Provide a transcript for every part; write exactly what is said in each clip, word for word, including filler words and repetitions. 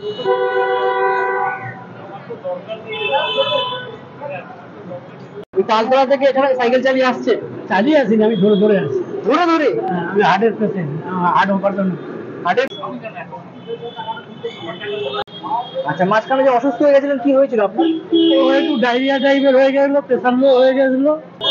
তালতলা থেকে এখানে সাইকেল চালিয়ে আসছে? চালিয়ে আসিনি, আমি ধরে ধরে আসছি। ধরে ধরে? আমি হার্টের পেশেন্ট, হার্ট অপারেশন। হার্টের? আচ্ছা, মাঝখানে যে অসুস্থ হয়ে গেছিলেন, কি হয়েছিল আপনার? ও একটু ডায়রিয়া টাইপের হয়ে গেছিল, প্রেশার লো হয়ে গেছিল।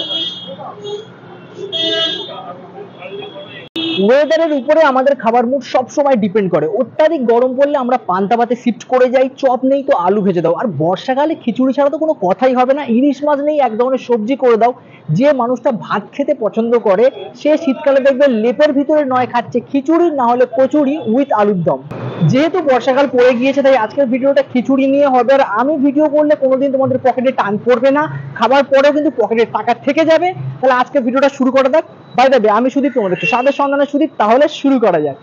ওয়েদারের উপরে আমাদের খাবার মুড সব সময় ডিপেন্ড করে। অত্যাধিক গরম পড়লে আমরা পান্তা ভাতে শিফট করে যাই, চপ নেই তো আলু ভেজে দাও। আর বর্ষাকালে খিচুড়ি ছাড়া তো কোনো কথাই হবে না, ইলিশ মাছ নেই এক ধরনের সবজি করে দাও। যে মানুষটা ভাত খেতে পছন্দ করে সে শীতকালে দেখবে লেপের ভিতরে নয় খাচ্ছে খিচুড়ি, না হলে কচুরি উইথ আলুর দম। যেহেতু বর্ষাকাল পড়ে গিয়েছে তাই আজকের ভিডিওটা খিচুড়ি নিয়ে হবে। আর আমি ভিডিও করলে কোনোদিন তোমাদের পকেটে টান পড়বে না, খাবার পরেও কিন্তু পকেটে টাকা থেকে যাবে। তাহলে আজকে ভিডিওটা শুরু করা যাক। বাই দ্য ওয়ে, আমি সুদীপ, তোমাদের স্বাদের সন্ধানে সুদীপ। তাহলে শুরু করা যাক।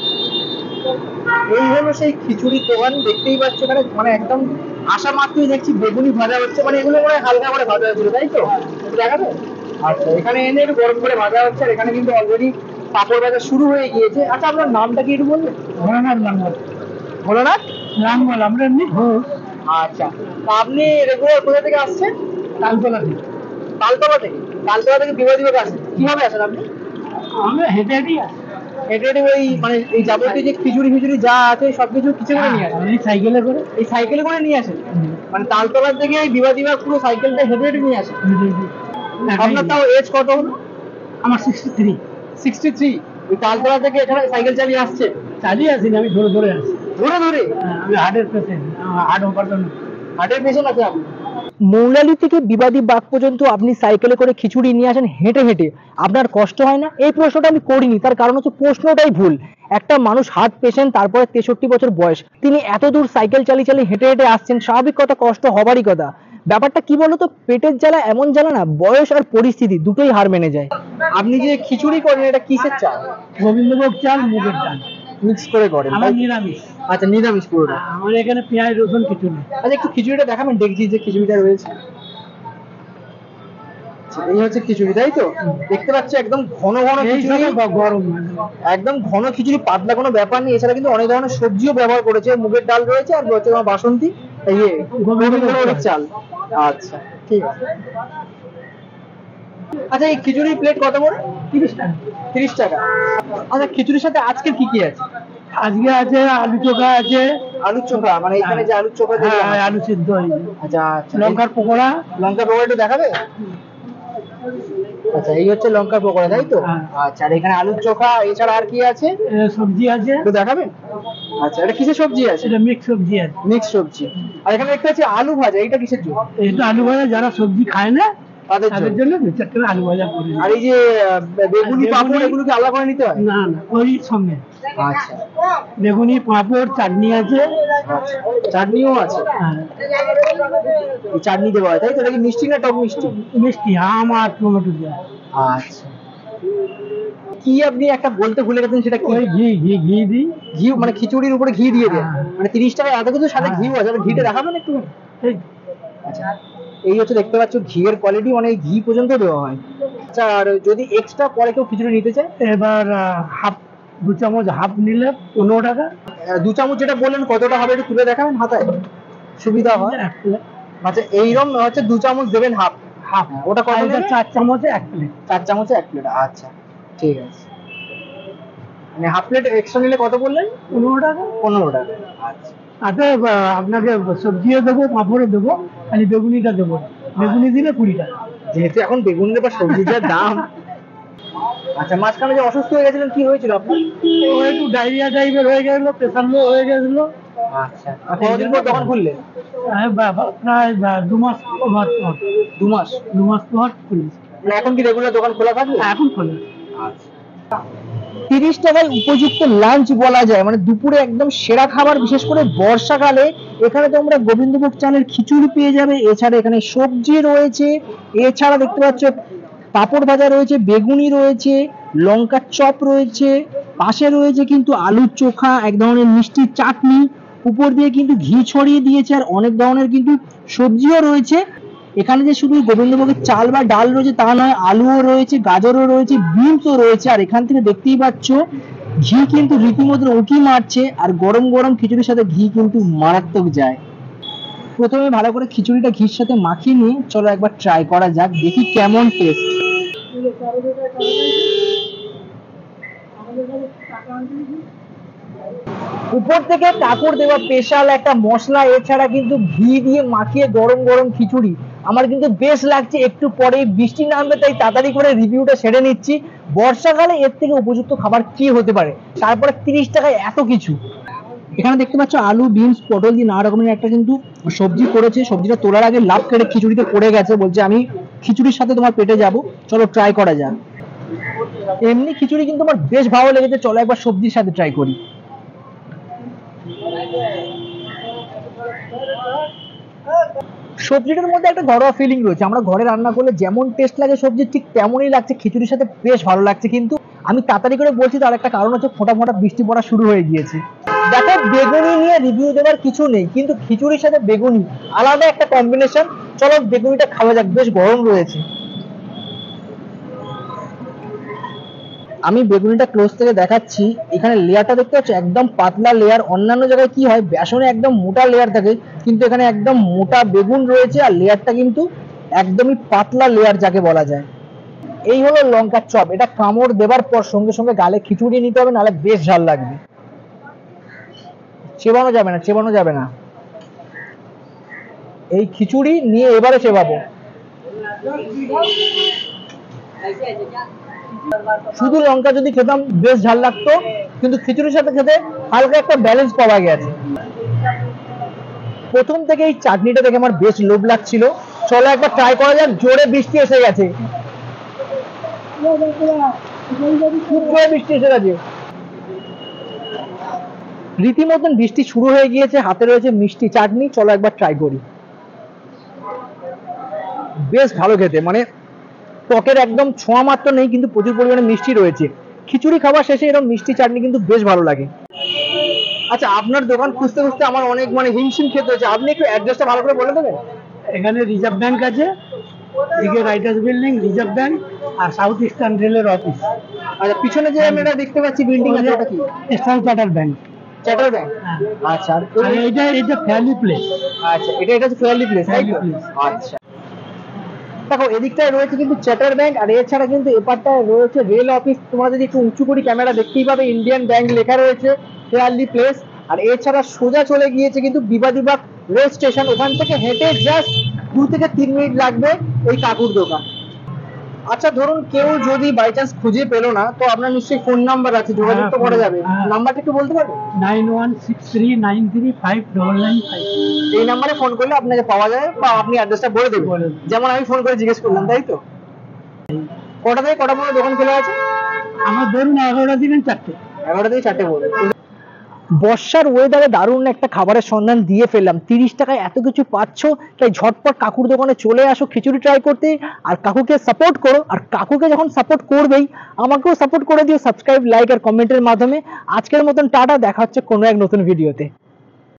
এই হলো সেই খিচুড়ি দোকান, দেখতেই পাচ্ছ এখানে মানে একদম আসা মাত্রই দেখছি বেগুনি ভাজা হচ্ছে। মানে এগুলো মনে হয় হালকা করে ভাজা হচ্ছিল, তাই তো? দেখা যায়। আচ্ছা, এখানে এনে একটু গরম করে ভাজা হচ্ছে। আর এখানে কিন্তু অলরেডি পাপড় ভাজা শুরু হয়ে গিয়েছে। আচ্ছা, আপনার নামটা কি একটু বলবেন? ভোলানাথ লাঙ্গল। ভোলানাথ লাঙ্গল, আমরা এমনি ঘোষ। আচ্ছা, তা আপনি রেগুলার কোথা থেকে আসছেন? তালতলা থেকে। তালতলা থেকে? তালতলা থেকে বিবাদীবাগ আসেন? কিভাবে আসেন আপনি? আমরা হেঁটে হেঁটেই আসি। হেঁটে হেঁটে ওই মানে এই যাবতীয় যে খিচুড়ি ফিচুড়ি যা আছে সবকিছু কিছু করে নিয়ে আসেন? এই সাইকেলে করে। এই সাইকেলে করে নিয়ে আসেন? মানে তালতলা থেকে এই বিবাদীবাগ পুরো সাইকেলটা হেঁটে হেঁটে নিয়ে আসেন? আপনার তাও এজ কত হলো? আমার সিক্সটি থ্রি। Sixty three? ওই তালতলা থেকে এখানে সাইকেল চালিয়ে আসছে? চালিয়ে আসিনি, আমি ধরে ধরে আসছি। ধরে ধরে? আমি হার্টের পেশেন্ট, হার্ট অপারেশন। হার্টের পেশেন্ট আছে আপনি? মৌলালি থেকে বিবাদী বাগ পর্যন্ত আপনি সাইকেলে করে খিচুড়ি নিয়ে আসেন হেঁটে হেঁটে, আপনার কষ্ট হয় না? এই প্রশ্নটা আমি করিনি, তার কারণ হচ্ছে প্রশ্নটাই ভুল। একটা মানুষ হার্ট পেশেন্ট, তারপরে তেষট্টি বছর বয়স, তিনি এত দূর সাইকেল চালিয়ে চালিয়ে হেঁটে হেঁটে আসছেন, স্বাভাবিক কথা কষ্ট হবারই কথা। ব্যাপারটা কি বলতো, পেটের জ্বালা এমন জ্বালা না, বয়স আর পরিস্থিতি দুটোই হার মেনে যায়। আপনি যে খিচুড়ি করেন এটা কিসের চাল? গোবিন্দভোগ চাল, মুগের ডাল মিক্স করে করেন? আমার নিরামিষ। আচ্ছা, নিরামিষ পুরোটা? আমার এখানে পেঁয়াজ রসুন কিছু নেই। আচ্ছা, একটু খিচুড়িটা দেখাবেন, দেখছি যে খিচুড়িটা রয়েছে। এই হচ্ছে খিচুড়ি, তাই তো? দেখতে পাচ্ছি একদম ঘন ঘন খিচুড়ি, গরম একদম ঘন খিচুড়ি, পাতলা কোনো ব্যাপার নেই। এছাড়া কিন্তু অনেক ধরনের সবজিও ব্যবহার করেছে, মুগের ডাল রয়েছে আর হচ্ছে তোমার বাসন্তী ইয়ে গোবিন্দভোগ চাল। আচ্ছা, ঠিক আছে। আচ্ছা, এই খিচুড়ির প্লেট কত করে? তিরিশ টাকা। তিরিশ টাকা? আচ্ছা, খিচুড়ির সাথে আজকে কি কি আছে? আজকে আছে আলু চোখা আছে। আলু চোখা মানে এখানে যে আলু চোখা? হ্যাঁ, আলু সিদ্ধ হয়েছে। আচ্ছা আচ্ছা। লঙ্কার পকোড়া। লঙ্কার পকোড়া একটু দেখাবে? আচ্ছা, এই হচ্ছে লঙ্কার পকোড়া, তাই তো? আচ্ছা, আর এখানে আলুর চোখা, এছাড়া আর কি আছে? সবজি আছে, একটু দেখাবেন? আচ্ছা, এটা কিসের সবজি আছে? এটা মিক্স সবজি আছে। মিক্স সবজি। আর এখানে দেখতে পাচ্ছি আলু ভাজা, এটা কিসের জন্য? এটা আলু ভাজা, যারা সবজি খায় না তাদের তাদের জন্য দু চার টাকা আলু ভাজা করে। আর এই যে বেগুনি পাঁপড়, এগুলো কি আলাদা করে নিতে হয়? না না, ওই সঙ্গে। আচ্ছা, বেগুনি পাঁপড় চাটনি আছে। চাটনিও আছে? হ্যাঁ, এই চাটনি দেওয়া হয়, তাই তো? এটা কি মিষ্টি না টক মিষ্টি? মিষ্টি আম আর টমেটো দেওয়া। আচ্ছা, কি আপনি একটা বলতে ভুলে গেছেন, সেটা কি? ওই ঘি ঘি ঘি দিই। ঘি মানে খিচুড়ির উপরে ঘি দিয়ে দেন? মানে তিরিশ টাকা এত কিছু, সাথে ঘিও আছে? ঘিটা দেখাবেন একটু? আচ্ছা, এই হচ্ছে দেখতে পাচ্ছ ঘিয়ের কোয়ালিটি, মানে ঘি পর্যন্ত দেওয়া হয়। আচ্ছা, আর যদি এক্সট্রা পরে কেউ খিচুড়ি নিতে চায়? এবার হাফ দু চামচ হাফ নিলে পনেরো টাকা। দু চামচ যেটা বললেন কতটা হবে একটু তুলে দেখাবেন হাতায়, সুবিধা হয়। আচ্ছা, এইরকম হচ্ছে দু চামচ দেবেন, হাফ হাফ ওটা কত? চার চামচে এক প্লেট। চার চামচে এক প্লেট? আচ্ছা, ঠিক আছে। মানে হাফ প্লেট এক্সট্রা নিলে কত বললেন? পনেরো টাকা। পনেরো টাকা, আচ্ছা। আচ্ছা, আপনাকে সবজিও দেবো, পাঁপড়ও দেবো, খালি বেগুনিটা দেবো। বেগুনি দিলে কুড়ি টাকা। যেহেতু এখন বেগুনের বা সবজির যা দাম। আচ্ছা, মাঝখানে যে অসুস্থ হয়ে গেছিলেন, কি হয়েছিল আপনার? ও একটু ডায়রিয়া টাইপের হয়ে গেছিল, প্রেশার লো হয়ে গেছিল। আচ্ছা, কতদিন পর দোকান খুললেন? প্রায় দু মাস পর। দু মাস? দু মাস পর খুলেছি। এখন কি রেগুলার দোকান খোলা থাকবে? এখন খোলা। আচ্ছা, তিরিশ টাকায় উপযুক্ত লাঞ্চ বলা যায়, মানে দুপুরে একদম সেরা খাবার, বিশেষ করে বর্ষাকালে। এখানে তোমরা গোবিন্দভোগ চালের খিচুড়ি পেয়ে যাবে, এছাড়া এখানে সবজি রয়েছে, এছাড়া দেখতে পাচ্ছ পাঁপড় ভাজা রয়েছে, বেগুনি রয়েছে, লঙ্কার চপ রয়েছে, পাশে রয়েছে কিন্তু আলুর চোখা, এক ধরনের মিষ্টি চাটনি, উপর দিয়ে কিন্তু ঘি ছড়িয়ে দিয়েছে, আর অনেক ধরনের কিন্তু সবজিও রয়েছে। এখানে যে শুধু গোবিন্দভোগের চাল বা ডাল রয়েছে তা নয়, আলুও রয়েছে, গাজরও রয়েছে, বিনসও রয়েছে। আর এখান থেকে দেখতেই পাচ্ছ ঘি কিন্তু রীতিমতো উঁকি মারছে, আর গরম গরম খিচুড়ির সাথে ঘি কিন্তু মারাত্মক যায়। প্রথমে ভালো করে খিচুড়িটা ঘির সাথে মাখিয়ে নিয়ে চলো একবার ট্রাই করা যাক, দেখি কেমন টেস্ট। উপর থেকে কাকুর দেওয়া স্পেশাল একটা মশলা, এছাড়া কিন্তু ঘি দিয়ে মাখিয়ে গরম গরম খিচুড়ি আমার কিন্তু বেশ লাগছে। একটু পরেই বৃষ্টি নামবে, তাই তাড়াতাড়ি করে রিভিউটা সেরে নিচ্ছি। বর্ষাকালে এর থেকে উপযুক্ত খাবার কি হতে পারে, তারপরে তিরিশ টাকায় এত কিছু। এখানে দেখতে পাচ্ছ আলু, বিনস, পটল দিয়ে নানা রকমের একটা কিন্তু সবজি করেছে। সবজিটা তোলার আগে লাভ কেটে খিচুড়িতে পড়ে গেছে, বলছে আমি খিচুড়ির সাথে তোমার পেটে যাব, চলো ট্রাই করা যাক। এমনি খিচুড়ি কিন্তু আমার বেশ ভালো লেগেছে, চলো একবার সবজির সাথে ট্রাই করি। সবজিটার মধ্যে একটা ঘরোয়া ফিলিং রয়েছে, আমরা ঘরে রান্না করলে যেমন টেস্ট লাগে সবজি, ঠিক তেমনই লাগছে খিচুড়ির সাথে, বেশ ভালো লাগছে। কিন্তু আমি তাড়াতাড়ি করে বলছি, তার একটা কারণ হচ্ছে ফোঁটা ফোঁটা বৃষ্টি পড়া শুরু হয়ে গিয়েছে। দেখো, বেগুনি নিয়ে রিভিউ দেওয়ার কিছু নেই, কিন্তু খিচুড়ির সাথে বেগুনি আলাদা একটা কম্বিনেশন। চলো বেগুনিটা খাওয়া যাক, বেশ গরম রয়েছে। আমি বেগুনিটা ক্লোজ থেকে দেখাচ্ছি। এখানে লেয়ারটা দেখতে পাচ্ছ, একদম পাতলা লেয়ার। অন্যান্য জায়গায় কি হয়, বেসনে একদম মোটা লেয়ার থাকে, কিন্তু এখানে একদম মোটা বেগুন রয়েছে, আর লেয়ারটা কিন্তু একদমই পাতলা লেয়ার যাকে বলা যায়। এই হলো লঙ্কার চপ। এটা কামড় দেবার পর সঙ্গে সঙ্গে গালে খিচুড়ি নিতে হবে, নাহলে বেশ ঝাল লাগবে। চেবানো যাবে না, চেবানো যাবে না। এই খিচুড়ি নিয়ে এবারে চেবাবো। শুধু লঙ্কা যদি খেতাম বেশ ঝাল লাগতো, কিন্তু খিচুড়ির সাথে খেতে হালকা একটা ব্যালেন্স পাওয়া গেছে। প্রথম থেকে এই চাটনিটা দেখে আমার বেশ লোভ লাগছিল, চলো একবার ট্রাই করা যাক। জোরে বৃষ্টি এসে গেছে, খুব জোরে বৃষ্টি এসে গেছে, রীতিমতন বৃষ্টি শুরু হয়ে গিয়েছে। হাতে রয়েছে মিষ্টি চাটনি, চলো একবার ট্রাই করি। বেশ ভালো খেতে, মানে টকের একদম ছোঁয়া মাত্র নেই, কিন্তু প্রচুর পরিমাণে মিষ্টি রয়েছে। খিচুড়ি খাওয়ার শেষে এরকম মিষ্টি চাটনি কিন্তু বেশ ভালো লাগে। আচ্ছা, আপনার দোকান খুঁজতে খুঁজতে আমার অনেক মানে হিমশিম খেতে হয়েছে, আপনি একটু অ্যাড্রেসটা ভালো করে বলে দেবেন? এখানে রিজার্ভ ব্যাংক আছে, এদিকে রাইটার্স বিল্ডিং, রিজার্ভ ব্যাংক, আর সাউথ ইস্টার্ন রেলের অফিস। আচ্ছা, পিছনে যে আমি এটা দেখতে পাচ্ছি বিল্ডিং আছে, এটা কি? Eastern Charter bank. Charter bank. আচ্ছা, আর আর এটা এটা ফ্যামিলি প্লেস। আচ্ছা, এটা এটা হচ্ছে ফেয়ারলি প্লেস, তাই তো? আচ্ছা, দেখো এদিকটায় রয়েছে কিন্তু চ্যাটার ব্যাংক, আর এছাড়া কিন্তু এপারটায় রয়েছে রেল অফিস। তোমরা যদি একটু উঁচু করি ক্যামেরা দেখতেই পাবে, ইন্ডিয়ান ব্যাংক লেখা রয়েছে, ফেয়ারলি প্লেস। আর এছাড়া সোজা চলে গিয়েছে কিন্তু বিবাদীবাগ রেল স্টেশন, ওখান থেকে হেঁটে জাস্ট দু থেকে তিন মিনিট লাগবে ওই কাকুর দোকান। আচ্ছা, ধরুন কেউ যদি বাই চান্স খুঁজে পেলো না, তো আপনার নিশ্চয়ই ফোন নাম্বার আছে, যোগাযোগ তো করা যাবে। নাম্বারটা একটু বলতে পারবেন? Nine one six three nine three five double nine five. এই নাম্বারে ফোন করলে আপনাকে পাওয়া যাবে, বা আপনি অ্যাড্রেসটা বলে দেবেন, বলে দেব। যেমন আমি ফোন করে জিজ্ঞেস করলাম, তাই তো? কটা থেকে কটা পর্যন্ত দোকান খোলা আছে? আমার ধরুন এগারোটা দিবেন চারটে। এগারোটা থেকে চারটে পর্যন্ত। বর্ষার ওয়েদারে দারুণ একটা খাবারের সন্ধান দিয়ে ফেললাম। তিরিশ টাকায় এত কিছু পাচ্ছ, তাই ঝটপট কাকুর দোকানে চলে আসো খিচুড়ি ট্রাই করতে, আর কাকুকে সাপোর্ট করো। আর কাকুকে যখন সাপোর্ট করবেই, আমাকেও সাপোর্ট করে দিও সাবস্ক্রাইব, লাইক আর কমেন্টের মাধ্যমে। আজকের মতন টাটা, দেখা হচ্ছে কোনো এক নতুন ভিডিওতে।